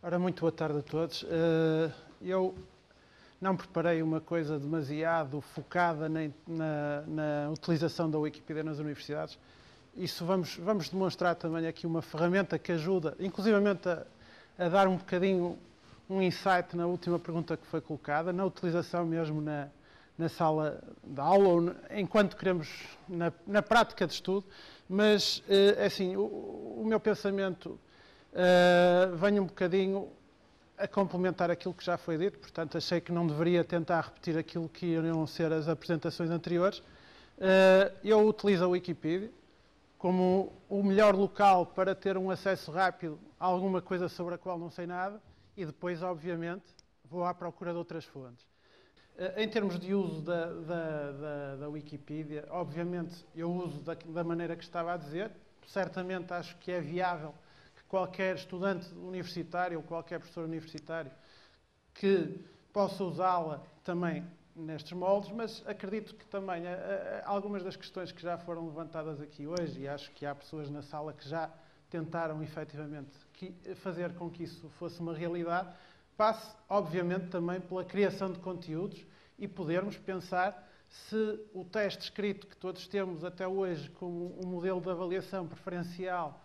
Ora, muito boa tarde a todos. Eu não preparei uma coisa demasiado focada na utilização da Wikipedia nas universidades. Isso vamos demonstrar também aqui uma ferramenta que ajuda, inclusivamente a dar um bocadinho um insight na última pergunta que foi colocada, na utilização mesmo na sala de aula, ou enquanto queremos na prática de estudo. Mas, assim, o meu pensamento venho um bocadinho a complementar aquilo que já foi dito, portanto achei que não deveria tentar repetir aquilo que iriam ser as apresentações anteriores. Eu utilizo a Wikipedia como o melhor local para ter um acesso rápido a alguma coisa sobre a qual não sei nada e depois, obviamente, vou à procura de outras fontes. Em termos de uso da Wikipedia, obviamente eu uso da maneira que estava a dizer. Certamente acho que é viável que qualquer estudante universitário ou qualquer professor universitário que possa usá-la também nestes moldes, mas acredito que também algumas das questões que já foram levantadas aqui hoje, e acho que há pessoas na sala que já tentaram efetivamente fazer com que isso fosse uma realidade, passe, obviamente, também pela criação de conteúdos e podermos pensar se o teste escrito que todos temos até hoje como um modelo de avaliação preferencial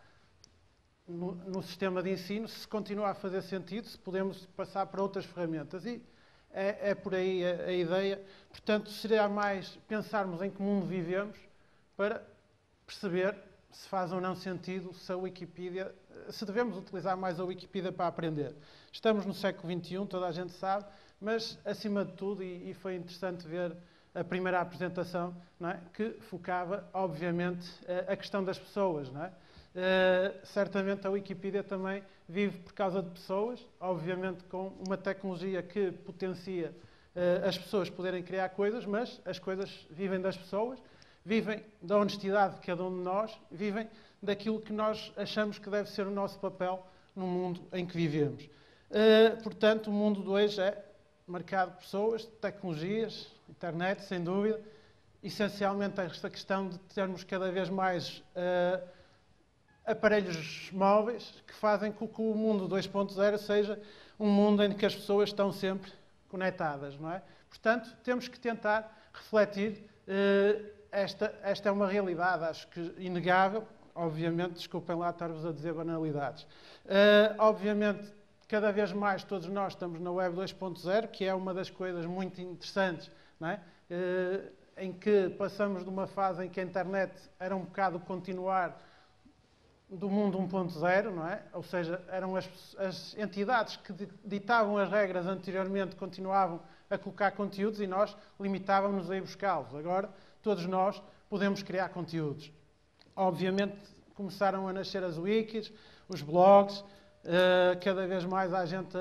no sistema de ensino, se continua a fazer sentido, se podemos passar para outras ferramentas. E é por aí a ideia. Portanto, seria mais pensarmos em que mundo vivemos para perceber se faz ou não sentido se a Wikipedia, se devemos utilizar mais a Wikipedia para aprender. Estamos no século XXI, toda a gente sabe, mas acima de tudo, e foi interessante ver a primeira apresentação, não é? Que focava, obviamente, a questão das pessoas. Não é? Certamente a Wikipedia também vive por causa de pessoas, obviamente com uma tecnologia que potencia as pessoas poderem criar coisas, mas as coisas vivem das pessoas, vivem da honestidade de cada um de nós, vivem daquilo que nós achamos que deve ser o nosso papel no mundo em que vivemos. Portanto, o mundo de hoje é marcado por pessoas, tecnologias, internet, sem dúvida, essencialmente esta questão de termos cada vez mais aparelhos móveis que fazem com que o mundo 2.0 seja um mundo em que as pessoas estão sempre conectadas, não é? Portanto, temos que tentar refletir. Esta é uma realidade, acho que inegável. Obviamente, desculpem lá estar-vos a dizer banalidades. Obviamente, cada vez mais todos nós estamos na Web 2.0, que é uma das coisas muito interessantes, não é? Em que passamos de uma fase em que a internet era um bocado continuar do mundo 1.0, não é? Ou seja, eram as entidades que ditavam as regras anteriormente continuavam a colocar conteúdos e nós limitávamos a ir buscá-los. Agora, todos nós podemos criar conteúdos. Obviamente, começaram a nascer as wikis, os blogs, cada vez mais há gente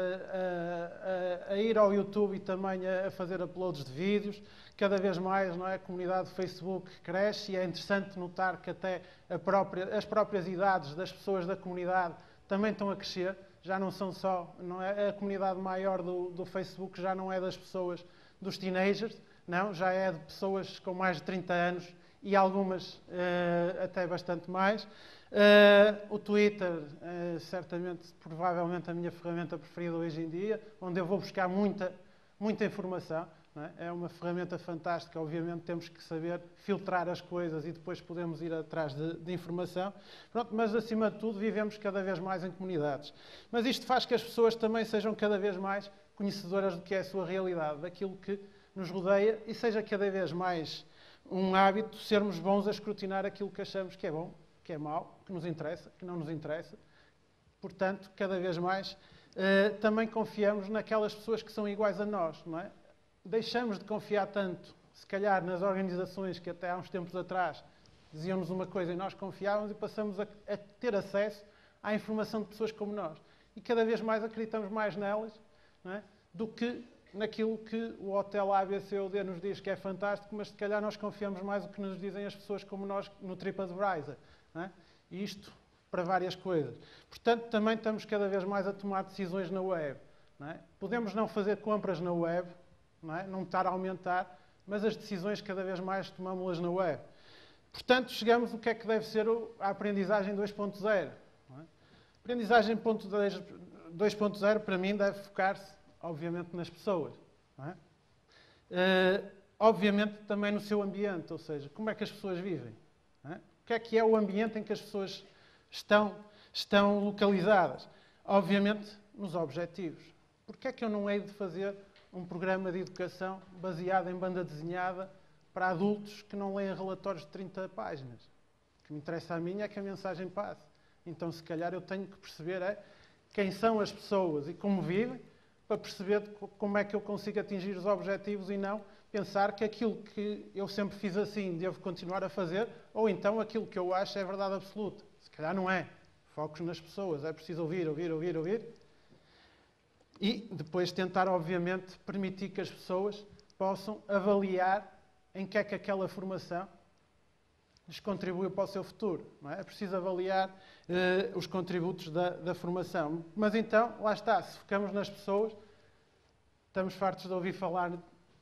a ir ao YouTube e também a fazer uploads de vídeos. Cada vez mais, não é, a comunidade do Facebook cresce e é interessante notar que até as próprias idades das pessoas da comunidade também estão a crescer. Já não são só, não é, a comunidade maior do Facebook já não é das pessoas, dos teenagers, não, já é de pessoas com mais de 30 anos e algumas até bastante mais. O Twitter, certamente, provavelmente a minha ferramenta preferida hoje em dia, onde eu vou buscar muita informação. Não é? É uma ferramenta fantástica, obviamente temos que saber filtrar as coisas e depois podemos ir atrás de informação. Pronto, mas acima de tudo vivemos cada vez mais em comunidades. Mas isto faz que as pessoas também sejam cada vez mais conhecedoras do que é a sua realidade, daquilo que nos rodeia e seja cada vez mais um hábito sermos bons a escrutinar aquilo que achamos que é bom, que é mau, que nos interessa, que não nos interessa. Portanto, cada vez mais também confiamos naquelas pessoas que são iguais a nós, não é? Deixamos de confiar tanto, se calhar, nas organizações que até há uns tempos atrás diziam-nos uma coisa e nós confiávamos e passamos a ter acesso à informação de pessoas como nós. E cada vez mais acreditamos mais nelas, não é? Do que naquilo que o hotel ABCD nos diz que é fantástico, mas se calhar nós confiamos mais no que nos dizem as pessoas como nós no TripAdvisor. Não é? E isto para várias coisas. Portanto, também estamos cada vez mais a tomar decisões na web. Não é? Podemos não fazer compras na web, não é? Não estar a aumentar, mas as decisões cada vez mais tomamos-las na web. Portanto, chegamos ao que é que deve ser a aprendizagem 2.0. A aprendizagem 2.0 para mim deve focar-se, obviamente, nas pessoas. Não é? Obviamente também no seu ambiente, ou seja, como é que as pessoas vivem. Não é? O que é o ambiente em que as pessoas estão localizadas? Obviamente nos objetivos. Porque é que eu não hei de fazer um programa de educação baseado em banda desenhada para adultos que não leem relatórios de 30 páginas? O que me interessa a mim é que a mensagem passe. Então, se calhar, eu tenho que perceber quem são as pessoas e como vivem, para perceber como é que eu consigo atingir os objetivos e não pensar que aquilo que eu sempre fiz assim devo continuar a fazer, ou então aquilo que eu acho é verdade absoluta. Se calhar não é. Focos nas pessoas. É preciso ouvir. E depois tentar, obviamente, permitir que as pessoas possam avaliar em que é que aquela formação lhes contribuiu para o seu futuro. Não é? É preciso avaliar os contributos da formação. Mas então, lá está, se focamos nas pessoas, estamos fartos de ouvir falar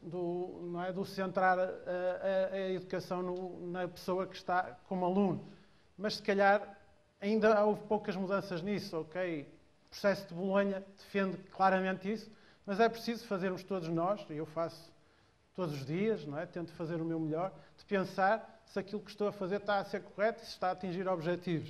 do centrar a educação na pessoa que está como aluno. Mas se calhar ainda houve poucas mudanças nisso, ok? O processo de Bolonha defende claramente isso, mas é preciso fazermos todos nós, e eu faço todos os dias, não é? Tento fazer o meu melhor, de pensar se aquilo que estou a fazer está a ser correto e se está a atingir objetivos.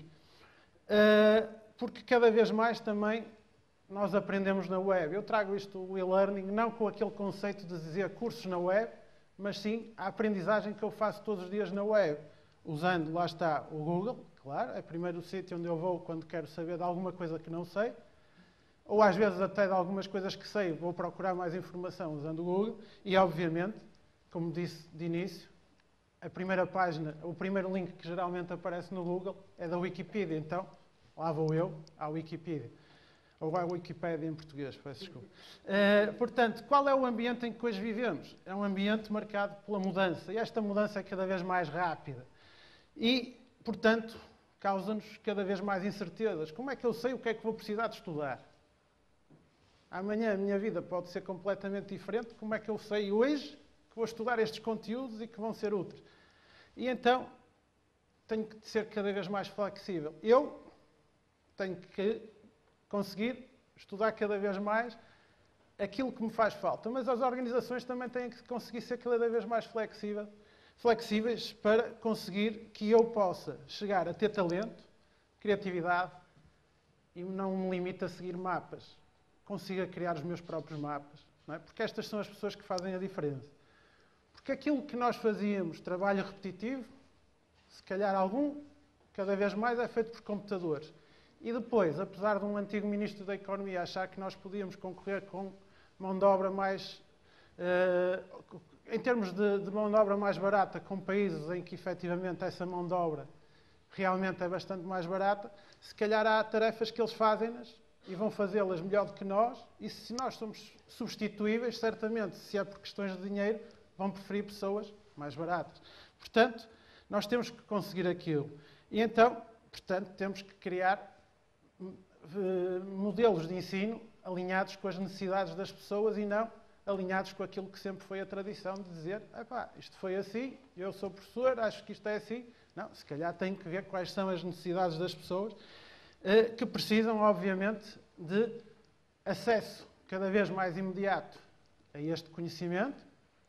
Porque cada vez mais também nós aprendemos na web. Eu trago isto, o e-learning, não com aquele conceito de dizer cursos na web, mas sim a aprendizagem que eu faço todos os dias na web. Usando, lá está, o Google, claro, é primeiro o sítio onde eu vou quando quero saber de alguma coisa que não sei, ou às vezes até de algumas coisas que sei, vou procurar mais informação usando o Google, e obviamente, como disse de início, a primeira página, o primeiro link que geralmente aparece no Google é da Wikipedia, então lá vou eu à Wikipedia. Ou à Wikipédia em português, peço desculpa. Portanto, qual é o ambiente em que hoje vivemos? É um ambiente marcado pela mudança, e esta mudança é cada vez mais rápida. E, portanto, causa-nos cada vez mais incertezas. Como é que eu sei o que é que vou precisar de estudar? Amanhã a minha vida pode ser completamente diferente. Como é que eu sei hoje que vou estudar estes conteúdos e que vão ser úteis? E então, tenho que ser cada vez mais flexível. Eu tenho que conseguir estudar cada vez mais aquilo que me faz falta. Mas as organizações também têm que conseguir ser cada vez mais flexíveis para conseguir que eu possa chegar a ter talento, criatividade e não me limite a seguir mapas. Consiga criar os meus próprios mapas. Não é? Porque estas são as pessoas que fazem a diferença. Porque aquilo que nós fazíamos, trabalho repetitivo, se calhar cada vez mais é feito por computadores. E depois, apesar de um antigo Ministro da Economia achar que nós podíamos concorrer com mão de obra mais... em termos de mão de obra mais barata, com países em que efetivamente essa mão de obra realmente é bastante mais barata, se calhar há tarefas que eles fazem-nas e vão fazê-las melhor do que nós, e se nós somos substituíveis, certamente, se é por questões de dinheiro, vão preferir pessoas mais baratas. Portanto, nós temos que conseguir aquilo. E então, portanto, temos que criar modelos de ensino alinhados com as necessidades das pessoas e não alinhados com aquilo que sempre foi a tradição de dizer, isto foi assim, eu sou professor, acho que isto é assim. Não, se calhar tem que ver quais são as necessidades das pessoas que precisam, obviamente, de acesso cada vez mais imediato a este conhecimento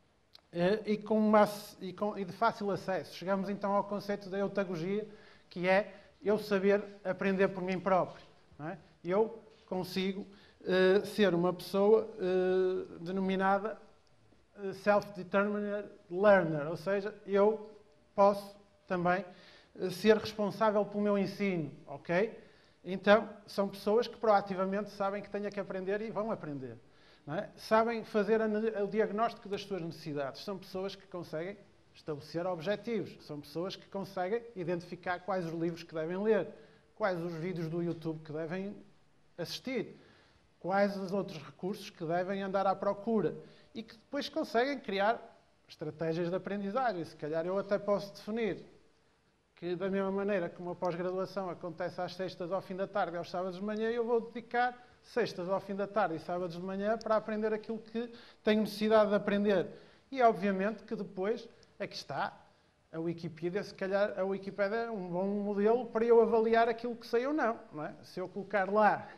e de fácil acesso. Chegamos então ao conceito da eutagogia, que é eu saber aprender por mim próprio. Não é? Eu consigo ser uma pessoa denominada self-determined learner, ou seja, eu posso também ser responsável pelo meu ensino, ok? Então, são pessoas que proativamente sabem que têm que aprender e vão aprender. Não é? Sabem fazer o diagnóstico das suas necessidades. São pessoas que conseguem estabelecer objetivos. São pessoas que conseguem identificar quais os livros que devem ler, quais os vídeos do YouTube que devem assistir, quais os outros recursos que devem andar à procura e que depois conseguem criar estratégias de aprendizagem. Se calhar eu até posso definir que, da mesma maneira como a pós-graduação acontece às sextas ao fim da tarde e aos sábados de manhã, eu vou dedicar sextas ao fim da tarde e sábados de manhã para aprender aquilo que tenho necessidade de aprender. E, obviamente, que depois, aqui está, a Wikipedia, se calhar a Wikipedia é um bom modelo para eu avaliar aquilo que sei ou não, não é? Se eu colocar lá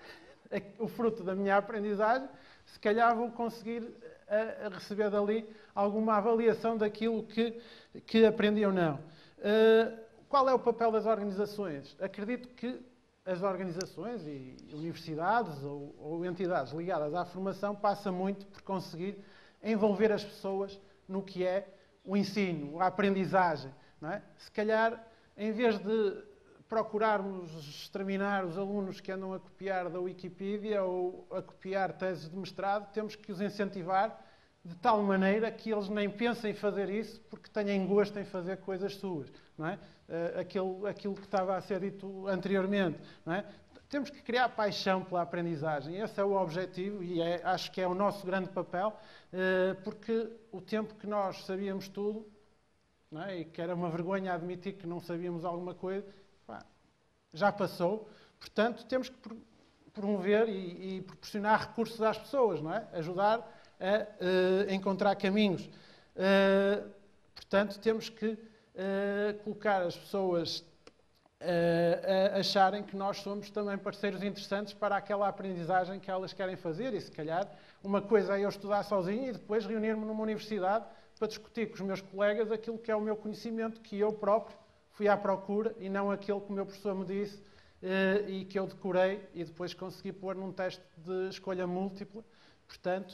o fruto da minha aprendizagem, se calhar vou conseguir a receber dali alguma avaliação daquilo que aprendi ou não. Qual é o papel das organizações? Acredito que as organizações e universidades ou entidades ligadas à formação passa muito por conseguir envolver as pessoas no que é o ensino, a aprendizagem. Não é? Se calhar, em vez de procurarmos exterminar os alunos que andam a copiar da Wikipedia ou a copiar teses de mestrado, temos que os incentivar de tal maneira que eles nem pensem em fazer isso porque tenham gosto em fazer coisas suas. Não é? Aquilo que estava a ser dito anteriormente. Não é? Temos que criar paixão pela aprendizagem. Esse é o objetivo e acho que é o nosso grande papel, porque o tempo que nós sabíamos tudo, não é? E que era uma vergonha admitir que não sabíamos alguma coisa, já passou. Portanto, temos que promover e proporcionar recursos às pessoas, não é? Ajudar a encontrar caminhos. Portanto, temos que colocar as pessoas a acharem que nós somos também parceiros interessantes para aquela aprendizagem que elas querem fazer. E, se calhar, uma coisa é eu estudar sozinho e depois reunir-me numa universidade para discutir com os meus colegas aquilo que é o meu conhecimento, que eu próprio fui à procura e não aquilo que o meu professor me disse e que eu decorei e depois consegui pôr num teste de escolha múltipla. Portanto,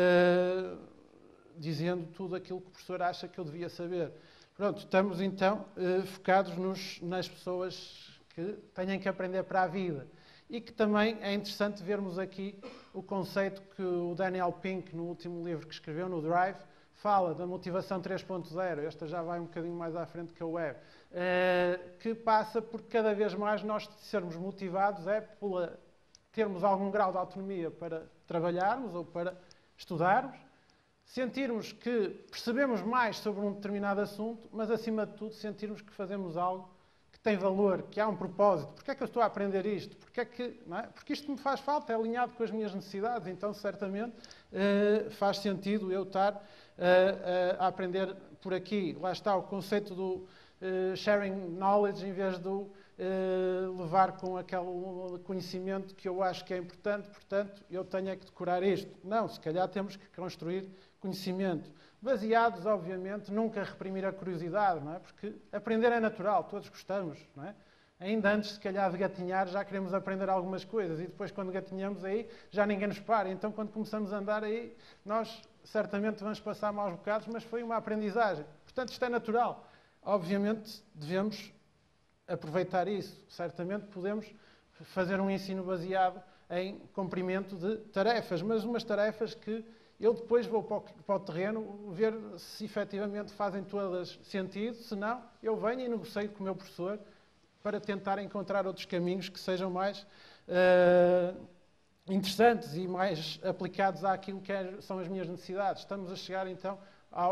dizendo tudo aquilo que o professor acha que eu devia saber. Pronto, estamos então focados nas pessoas que têm que aprender para a vida. E que também é interessante vermos aqui o conceito que o Daniel Pink, no último livro que escreveu, no Drive, fala da motivação 3.0. Esta já vai um bocadinho mais à frente que a web. Que passa por cada vez mais nós sermos motivados por termos algum grau de autonomia para trabalharmos ou para estudarmos, sentirmos que percebemos mais sobre um determinado assunto, mas, acima de tudo, sentirmos que fazemos algo que tem valor, que há um propósito. Porquê é que eu estou a aprender isto? Não é? Porque isto me faz falta, é alinhado com as minhas necessidades, então, certamente, faz sentido eu estar a aprender por aqui. Lá está o conceito do sharing knowledge, em vez de levar com aquele conhecimento que eu acho que é importante, portanto, eu tenho é que decorar isto. Não, se calhar temos que construir conhecimento. Baseados, obviamente, nunca reprimir a curiosidade, não é? Porque aprender é natural, todos gostamos, não é? Ainda antes, se calhar, de gatinhar, já queremos aprender algumas coisas e depois, quando gatinhamos aí, já ninguém nos para. Então, quando começamos a andar aí, nós certamente vamos passar maus bocados, mas foi uma aprendizagem. Portanto, isto é natural. Obviamente, devemos aproveitar isso. Certamente podemos fazer um ensino baseado em cumprimento de tarefas, mas umas tarefas que eu depois vou para o terreno ver se efetivamente fazem todas sentido, se não, eu venho e negocio com o meu professor para tentar encontrar outros caminhos que sejam mais interessantes e mais aplicados àquilo que são as minhas necessidades. Estamos a chegar então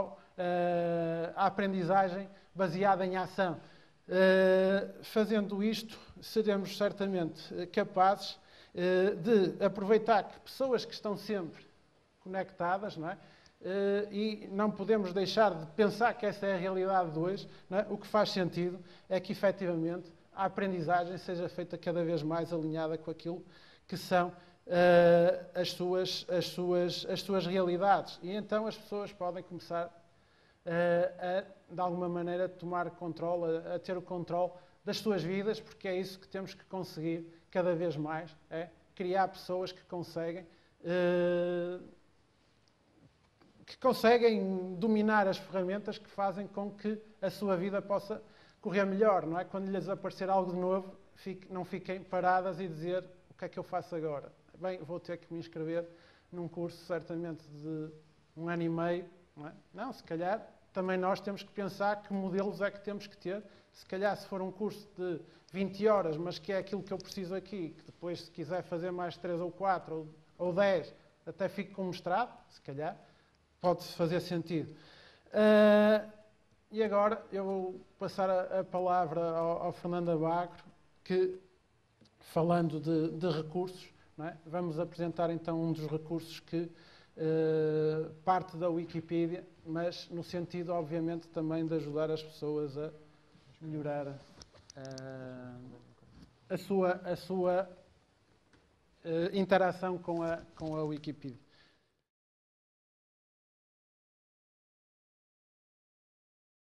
à aprendizagem baseada em ação. Fazendo isto, seremos certamente capazes de aproveitar que pessoas que estão sempre conectadas, não é? E não podemos deixar de pensar que essa é a realidade de hoje. Não é? O que faz sentido é que, efetivamente, a aprendizagem seja feita cada vez mais alinhada com aquilo que são as suas realidades. E então as pessoas podem começar de alguma maneira, tomar controle, a ter o controle das suas vidas, porque é isso que temos que conseguir cada vez mais, é criar pessoas que conseguem dominar as ferramentas que fazem com que a sua vida possa correr melhor, não é? Quando lhes aparecer algo de novo, não fiquem paradas e dizer o que é que eu faço agora. Bem, vou ter que me inscrever num curso, certamente, de 1 ano e meio, não é? Não, se calhar também nós temos que pensar que modelos é que temos que ter. Se calhar, se for um curso de 20 horas, mas que é aquilo que eu preciso aqui, que depois, se quiser fazer mais 3 ou 4 ou 10, até fico com mestrado, se calhar, pode fazer sentido. E agora eu vou passar a palavra ao Fernando Abagro, que, falando de recursos, não é? Vamos apresentar então um dos recursos que parte da Wikipedia, mas no sentido, obviamente, também de ajudar as pessoas a melhorar a sua interação com a Wikipedia.